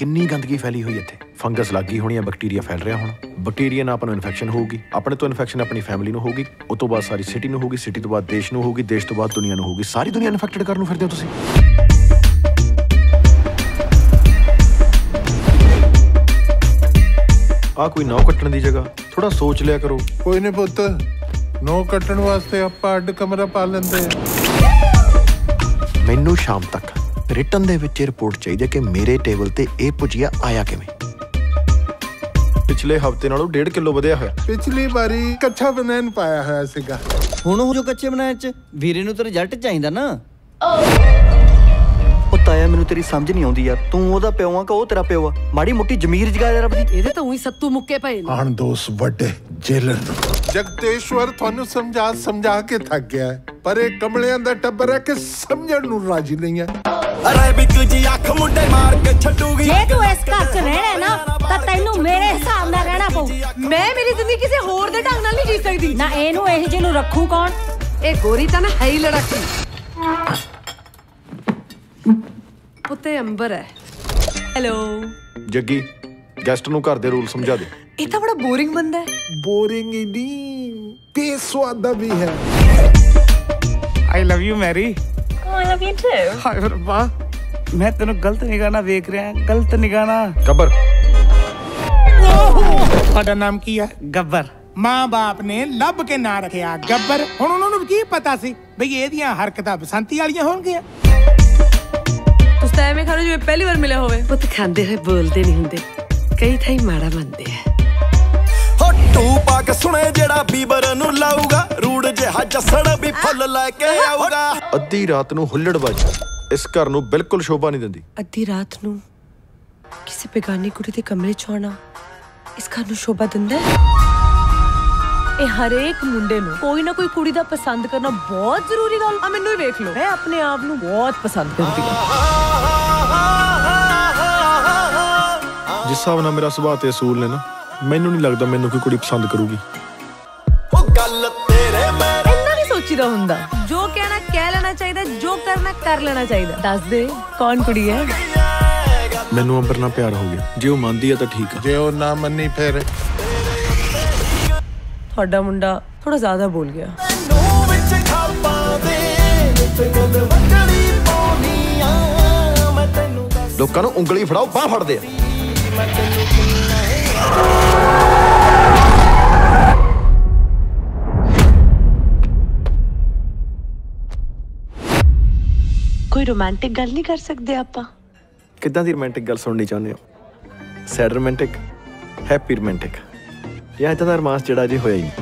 किन्नी गंदगी फैली हुई इत्थे। फंगस लग गई होनी है, बैक्टीरिया फैल रहा होना। बैक्टीरिया नाल आपां नूं इन्फेक्शन होगी, अपने तो इन्फेक्शन अपनी फैमिली नूं होगी, उस तो बाद सारी सिटी नूं होगी, सिटी तो बाद देश नूं होगी, देश तो बाद दुनिया नूं होगी। सारी दुनिया इन्फेक्टेड करन नूं फिरदे हो तुसीं। आ कोई नौ कट्टण दी जगह थोड़ा सोच लिया करो। कोई नहीं पुत्त, नौ कट्टण वास्ते आपां अड्ड कमरा पा लैंदे। मैनू शाम तक रिटन दे विच रिपोर्ट चाहिए कि मेरे टेबल ते ए भुजिया आया किवें। पिछले हफ्ते नालों 1.5 किलो वधिया होया। पिछली बारी कच्चा बनैन पाया होया सीगा। हुण ਉਹ जो कच्चे बनाए च ਵੀਰੇ ਨੂੰ ਤੇ ਰਿਜ਼ਲਟ ਚਾਹੀਦਾ ਨਾ। ਉਹ ਤਾਇਆ ਮੈਨੂੰ ਤੇਰੀ ਸਮਝ ਨਹੀਂ ਆਉਂਦੀ ਯਾਰ, ਤੂੰ ਉਹਦਾ ਪਿਓ ਆ ਕਿ ਉਹ ਤੇਰਾ ਪਿਓ ਆ? ਮਾੜੀ ਮੁੱਟੀ ਜ਼ਮੀਰ ਜਗਾ ਯਾਰ ਆਪਣੀ। ਇਹਦੇ ਤਾਂ ਉਹੀ ਸੱਤੂ ਮੁੱਕੇ ਪਏ ਨੇ। ਆਣ ਦੋਸ ਵੱਡੇ ਜੇਲਰ ਨੂੰ ਜਗਤੇਸ਼ਵਰ ਤੁਹਾਨੂੰ ਸਮਝਾ ਕੇ ਥੱਕ ਗਿਆ ਹੈ, ਪਰ ਇਹ ਕਮਲਿਆਂ ਦਾ ਟੱਬਰ ਹੈ ਕਿ ਸਮਝਣ ਨੂੰ ਰਾਜੀ ਨਹੀਂ ਹੈ। ਅਰੇਬਿਕ ਜੀ ਅੱਖ ਮੁੰਡੇ ਮਾਰ ਕੇ ਛੱਡੂਗੀ। ਜੇ ਤੂੰ ਇਸ ਘਰ 'ਚ ਰਹਿਣਾ ਨਾ ਤਾਂ ਤੈਨੂੰ ਮੇਰੇ ਹਿਸਾਬ ਨਾਲ ਰਹਿਣਾ ਪਊ। ਮੈਂ ਮੇਰੀ ਜ਼ਿੰਦਗੀ ਕਿਸੇ ਹੋਰ ਦੇ ਢੰਗ ਨਾਲ ਨਹੀਂ ਜੀ ਸਕਦੀ। ਨਾ ਇਹਨੂੰ ਇਹ ਜਿਹੇ ਨੂੰ ਰੱਖੂ ਕੌਣ? ਇਹ ਗੋਰੀ ਤਾਂ ਨਾ ਹੈ ਹੀ ਲੜਾਕੀ। ਪੁੱਤੇ ਅੰਬਰ ਹੈ। ਹੈਲੋ जग्गी, गेस्ट नूं घर दे रूल समझा दे। ਇਹ ਤਾਂ ਬੜਾ ਬੋਰਿੰਗ ਬੰਦਾ ਹੈ। बोरिंग ही नहीं, बेस्वादा भी है। I love you, Mary. Oh, I love you too. हाय रब्बा, मैं तेनों गलत निगाह नाल वेख रहा, गलत निगाह नाल। गब्बर, ਤੁਹਾਡਾ ਨਾਮ ਕੀ ਹੈ? ਗੱਬਰ। ਮਾਂ ਬਾਪ ਨੇ ਲੱਭ ਕੇ ਨਾਂ ਰੱਖਿਆ ਗੱਬਰ। ਹੁਣ ਉਹਨਾਂ ਨੂੰ ਕੀ ਪਤਾ ਸੀ ਬਈ ਇਹਦੀਆਂ ਹਰਕਤਾਂ ਬਸੰਤੀ ਵਾਲੀਆਂ ਹੋਣਗੀਆਂ। ਤੁਸੀਂ ਤਾਂ ਐਵੇਂ ਖਾਣੇ ਜਿਵੇਂ ਪਹਿਲੀ ਵਾਰ ਮਿਲਿਆ ਹੋਵੇ। ਪੁੱਤ ਖਾਂਦੇ ਹੋਏ ਬੋਲਦੇ ਨਹੀਂ ਹੁੰਦੇ, ਕਈ ਥਾਈ ਮਾੜਾ ਮੰਨਦੇ ਆ। ਟੂ ਪਾ ਕੇ ਸੁਣੇ ਜਿਹੜਾ ਬੀਬਰ ਨੂੰ ਲਾਊਗਾ, ਰੂੜ ਜਿਹਾ ਜੱਸੜ ਵੀ ਫੁੱਲ ਲੈ ਕੇ ਆਊਗਾ। ਅੱਧੀ ਰਾਤ ਨੂੰ ਹੁੱਲੜਬਾਜ਼ੀ ਇਸ ਘਰ ਨੂੰ ਬਿਲਕੁਲ ਸ਼ੋਭਾ ਨਹੀਂ ਦਿੰਦੀ। ਅੱਧੀ ਰਾਤ ਨੂੰ ਕਿਸੇ ਬੇਗਾਨੀ ਕੁੜੀ ਦੇ ਕਮਰੇ 'ਚ ਆਉਣਾ ਇਸ ਘਰ ਨੂੰ ਸ਼ੋਭਾ ਦਿੰਦਾ ਹੈ। ਇਹ ਹਰੇਕ ਮੁੰਡੇ ਨੂੰ ਕੋਈ ਨਾ ਕੋਈ ਕੁੜੀ ਦਾ ਪਸੰਦ ਕਰਨਾ ਬਹੁਤ ਜ਼ਰੂਰੀ ਗੱਲ ਆ। ਮੈਨੂੰ ਹੀ ਵੇਖ ਲਓ, ਮੈਂ ਆਪਣੇ ਆਪ ਨੂੰ ਬਹੁਤ ਪਸੰਦ ਕਰਦੀ ਹਾਂ। ਜਿਸ ਹਿਸਾਬ ਨਾਲ ਮੇਰਾ ਸੁਭਾਅ ਤੇ ਅਸੂਲ ਨੇ ਨਾ, ਮੈਨੂੰ ਨਹੀਂ ਲੱਗਦਾ ਮੈਨੂੰ ਕੋਈ ਕੁੜੀ ਪਸੰਦ ਕਰੂਗੀ। ਉਹ ਗੱਲ ਤੇਰੇ ਮੇਰੇ ਇੰਨਾ ਨਹੀਂ ਸੋਚੀਦਾ ਹੁੰਦਾ। ਜੋ ਕਹਿਣਾ ਕਹਿ ਲੈਣਾ ਚਾਹੀਦਾ, ਜੋ ਕਰਨਾ ਕਰ ਲੈਣਾ ਚਾਹੀਦਾ। ਦੱਸ ਦੇ ਕੌਣ ਕੁੜੀ ਹੈ? ਮੈਨੂੰ ਅੰਬਰ ਨਾਲ ਪਿਆਰ ਹੋ ਗਿਆ। ਜੇ ਉਹ ਮੰਨਦੀ ਆ ਤਾਂ ਠੀਕ ਆ, ਜੇ ਉਹ ਨਾ ਮੰਨੀ ਫਿਰ ਤੁਹਾਡਾ ਮੁੰਡਾ ਥੋੜਾ ਜ਼ਿਆਦਾ ਬੋਲ ਗਿਆ। ਨੂੰ ਵਿੱਚ ਖਾਪਾਂ ਦੇ ਵਿੱਚ ਗੱਲ ਵੰਡਣੀ ਪਾਉਣੀ ਆ। ਮੈਂ ਤੈਨੂੰ ਲੋਕਾਂ ਨੂੰ ਉਂਗਲੀ ਫੜਾਓ, ਬਾਹ ਫੜਦੇ ਆ। ਕੋਈ ਰੋਮਾਂਟਿਕ ਗੱਲ ਨਹੀਂ ਕਰ ਸਕਦੇ ਆਪਾਂ? ਕਿੱਦਾਂ ਦੀ ਰੋਮਾਂਟਿਕ ਗੱਲ ਸੁਣਨੀ ਚਾਹੁੰਦੇ ਹੋ? ਸੈਡ ਰੋਮਾਂਟਿਕ, ਹੈਪੀ ਰੋਮਾਂਟਿਕ, ਜਾਂ ਇੱਦਾਂ ਦਾ ਰੋਮਾਂਸ ਜਿਹੜਾ ਅਜੇ ਹੋਇਆ ਹੀ ਨਹੀਂ?